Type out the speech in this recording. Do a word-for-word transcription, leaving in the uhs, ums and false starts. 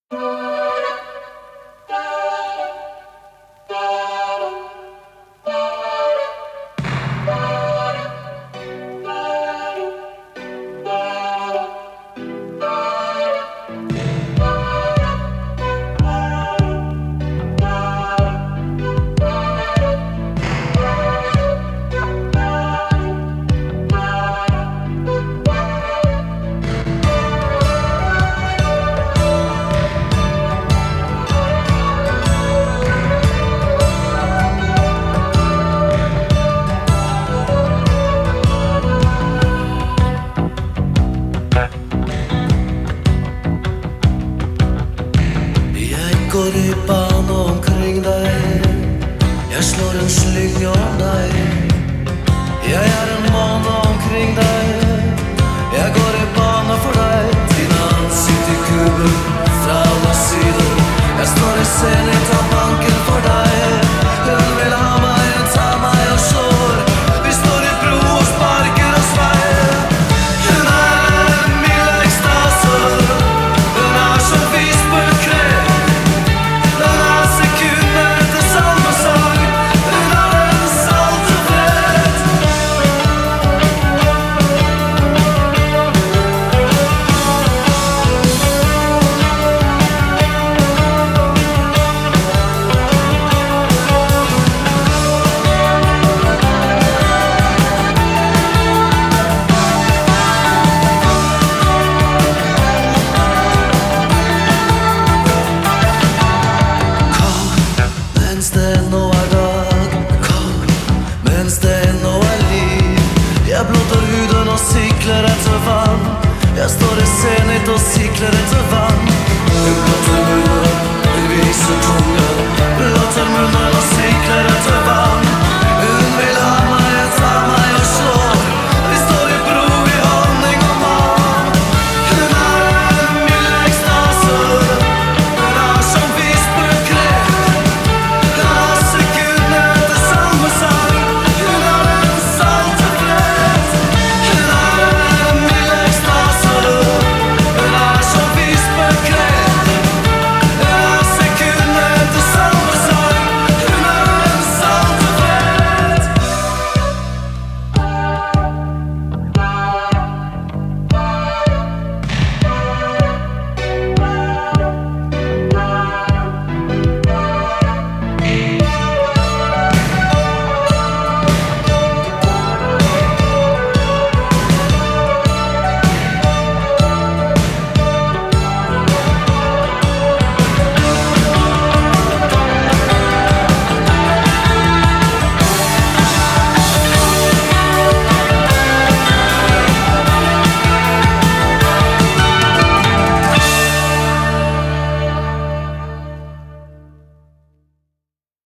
Går i bane omkring deg. Jeg slår en slynge om deg. Jeg er en måne omkring deg. Jeg går i bane for deg. Dine ansikt i kuben fra alle sider. Jeg står i scenen.